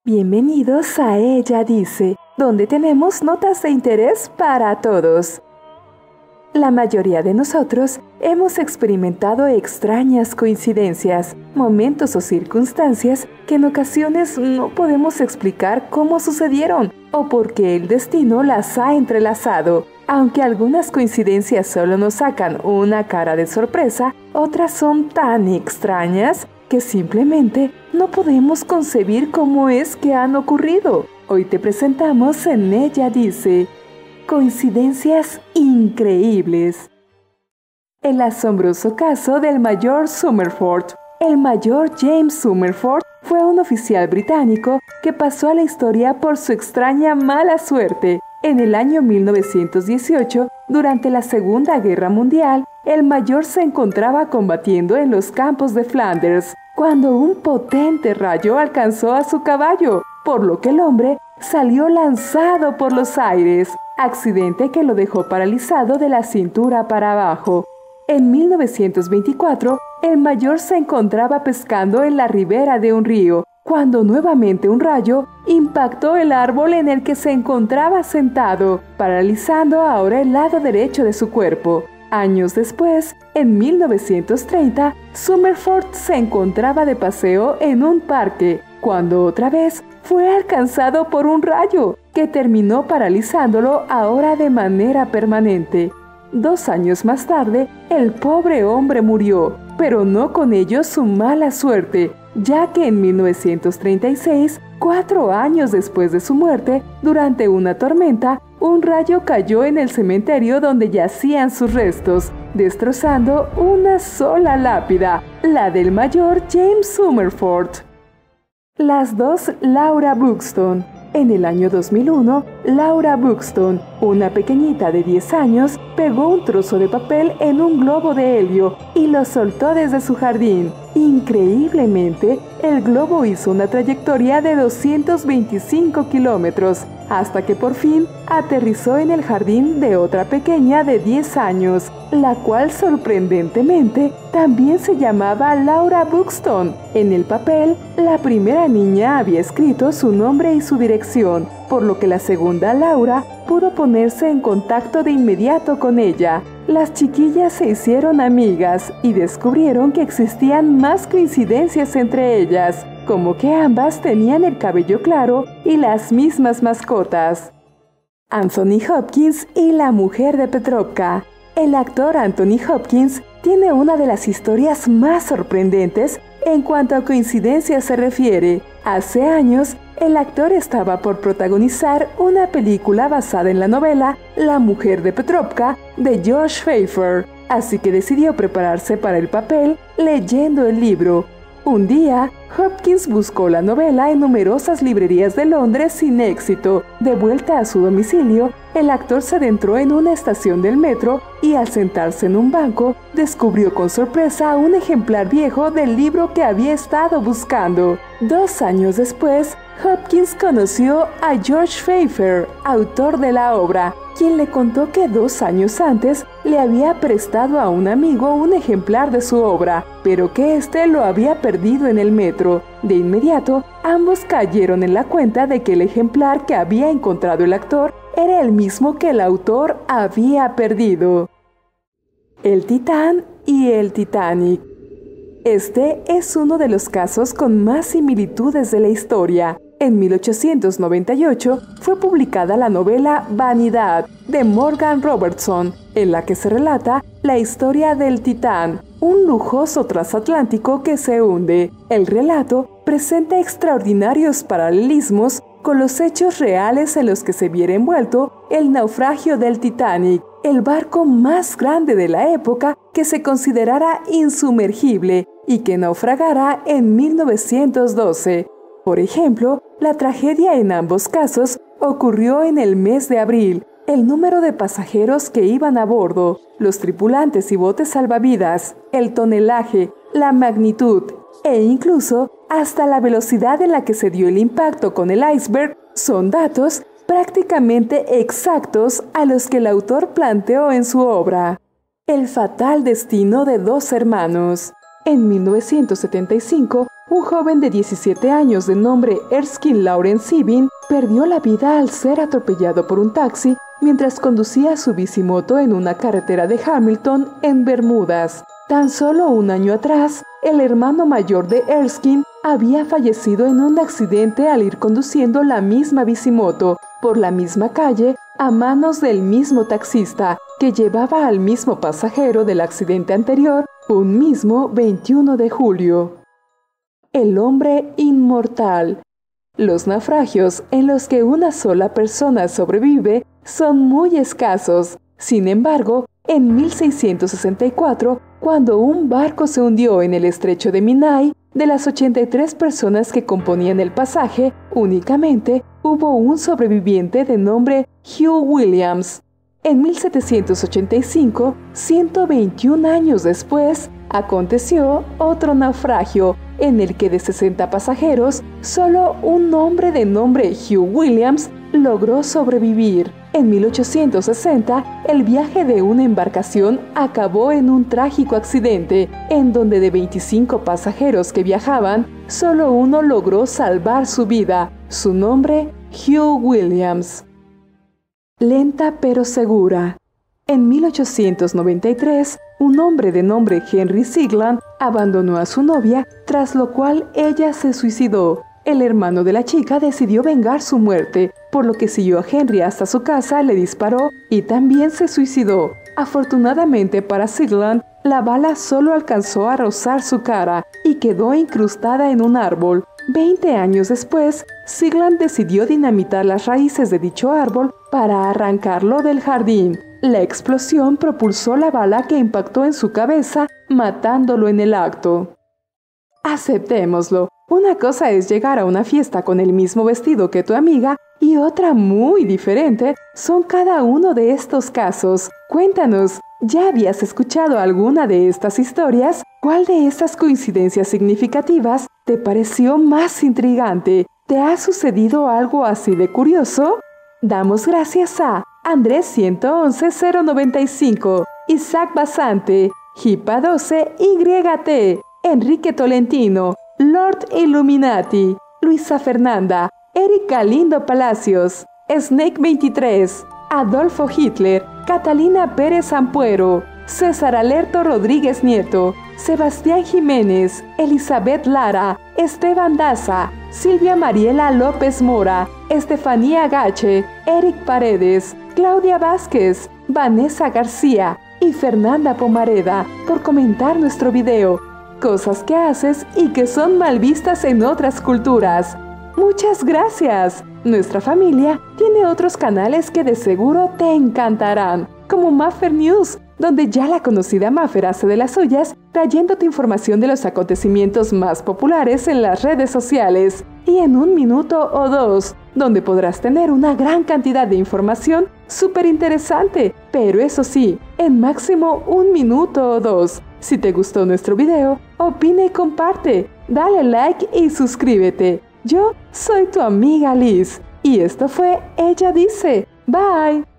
Bienvenidos a Ella Dice, donde tenemos notas de interés para todos. La mayoría de nosotros hemos experimentado extrañas coincidencias, momentos o circunstancias que en ocasiones no podemos explicar cómo sucedieron o por qué el destino las ha entrelazado. Aunque algunas coincidencias solo nos sacan una cara de sorpresa, otras son tan extrañas que simplemente no podemos concebir cómo es que han ocurrido. Hoy te presentamos en Ella Dice, coincidencias increíbles. El asombroso caso del mayor Summerford. El mayor James Summerford fue un oficial británico que pasó a la historia por su extraña mala suerte. En el año 1918, durante la Segunda Guerra Mundial, el mayor se encontraba combatiendo en los campos de Flanders, cuando un potente rayo alcanzó a su caballo, por lo que el hombre salió lanzado por los aires, accidente que lo dejó paralizado de la cintura para abajo. En 1924, el mayor se encontraba pescando en la ribera de un río, cuando nuevamente un rayo impactó el árbol en el que se encontraba sentado, paralizando ahora el lado derecho de su cuerpo. Años después, en 1930, Summerford se encontraba de paseo en un parque, cuando otra vez fue alcanzado por un rayo, que terminó paralizándolo ahora de manera permanente. 2 años más tarde, el pobre hombre murió, pero no con ello su mala suerte, ya que en 1936, 4 años después de su muerte, durante una tormenta, un rayo cayó en el cementerio donde yacían sus restos, destrozando una sola lápida, la del mayor James Summerford. Las dos Laura Buxton. En el año 2001, Laura Buxton, una pequeñita de 10 años, pegó un trozo de papel en un globo de helio y lo soltó desde su jardín. Increíblemente, el globo hizo una trayectoria de 225 kilómetros, hasta que por fin aterrizó en el jardín de otra pequeña de 10 años, la cual sorprendentemente también se llamaba Laura Buxton. En el papel, la primera niña había escrito su nombre y su dirección, por lo que la segunda Laura pudo ponerse en contacto de inmediato con ella. Las chiquillas se hicieron amigas y descubrieron que existían más coincidencias entre ellas, como que ambas tenían el cabello claro y las mismas mascotas. Anthony Hopkins y la mujer de Petrovka. El actor Anthony Hopkins tiene una de las historias más sorprendentes en cuanto a coincidencias se refiere. Hace años, el actor estaba por protagonizar una película basada en la novela La mujer de Petrovka de Josh Pfeiffer, así que decidió prepararse para el papel leyendo el libro. Un día, Hopkins buscó la novela en numerosas librerías de Londres sin éxito. De vuelta a su domicilio, el actor se adentró en una estación del metro y al sentarse en un banco, descubrió con sorpresa un ejemplar viejo del libro que había estado buscando. 2 años después, Hopkins conoció a George Pfeiffer, autor de la obra, quien le contó que 2 años antes le había prestado a un amigo un ejemplar de su obra, pero que éste lo había perdido en el metro. De inmediato, ambos cayeron en la cuenta de que el ejemplar que había encontrado el actor era el mismo que el autor había perdido. El Titán y el Titanic. Este es uno de los casos con más similitudes de la historia. En 1898 fue publicada la novela Vanidad de Morgan Robertson, en la que se relata la historia del Titán, un lujoso transatlántico que se hunde. El relato presenta extraordinarios paralelismos con los hechos reales en los que se viera envuelto el naufragio del Titanic, el barco más grande de la época que se considerara insumergible y que naufragara en 1912. Por ejemplo, la tragedia en ambos casos ocurrió en el mes de abril. El número de pasajeros que iban a bordo, los tripulantes y botes salvavidas, el tonelaje, la magnitud e incluso hasta la velocidad en la que se dio el impacto con el iceberg son datos prácticamente exactos a los que el autor planteó en su obra. El fatal destino de 2 hermanos. En 1975, un joven de 17 años de nombre Erskine Lawrence Sibbin perdió la vida al ser atropellado por un taxi mientras conducía su bicimoto en una carretera de Hamilton, en Bermudas. Tan solo un año atrás, el hermano mayor de Erskine había fallecido en un accidente al ir conduciendo la misma bicimoto por la misma calle a manos del mismo taxista que llevaba al mismo pasajero del accidente anterior un mismo 21 de julio. El hombre inmortal. Los naufragios en los que una sola persona sobrevive son muy escasos. Sin embargo, en 1664, cuando un barco se hundió en el estrecho de Menai, de las 83 personas que componían el pasaje, únicamente hubo un sobreviviente de nombre Hugh Williams. En 1785, 121 años después, aconteció otro naufragio, en el que de 60 pasajeros, solo un hombre de nombre Hugh Williams logró sobrevivir. En 1860, el viaje de una embarcación acabó en un trágico accidente, en donde de 25 pasajeros que viajaban, solo uno logró salvar su vida. Su nombre, Hugh Williams. Lenta pero segura. En 1893, un hombre de nombre Henry Sigland abandonó a su novia, tras lo cual ella se suicidó. El hermano de la chica decidió vengar su muerte, por lo que siguió a Henry hasta su casa, le disparó y también se suicidó. Afortunadamente para Sigland, la bala solo alcanzó a rozar su cara y quedó incrustada en un árbol. 20 años después, Sigland decidió dinamitar las raíces de dicho árbol para arrancarlo del jardín. La explosión propulsó la bala que impactó en su cabeza, matándolo en el acto. Aceptémoslo. Una cosa es llegar a una fiesta con el mismo vestido que tu amiga y otra muy diferente son cada uno de estos casos. Cuéntanos, ¿ya habías escuchado alguna de estas historias? ¿Cuál de estas coincidencias significativas te pareció más intrigante? ¿Te ha sucedido algo así de curioso? Damos gracias a Andrés 111095, Isaac Basante, Jipa 12 YT, Enrique Tolentino, Lord Illuminati, Luisa Fernanda, Eric Galindo Palacios, Snake 23, Adolfo Hitler, Catalina Pérez Ampuero, César Alerto Rodríguez Nieto, Sebastián Jiménez, Elizabeth Lara, Esteban Daza, Silvia Mariela López Mora, Estefanía Gache, Eric Paredes, Claudia Vázquez, Vanessa García y Fernanda Pomareda por comentar nuestro video. Cosas que haces y que son mal vistas en otras culturas. ¡Muchas gracias! Nuestra familia tiene otros canales que de seguro te encantarán, como Maffer News, donde ya la conocida Maffer hace de las suyas, trayéndote información de los acontecimientos más populares en las redes sociales, y en 1 minuto o 2, donde podrás tener una gran cantidad de información súper interesante, pero eso sí, en máximo 1 minuto o 2. Si te gustó nuestro video, opina y comparte, dale like y suscríbete. Yo soy tu amiga Liz, y esto fue Ella Dice. Bye.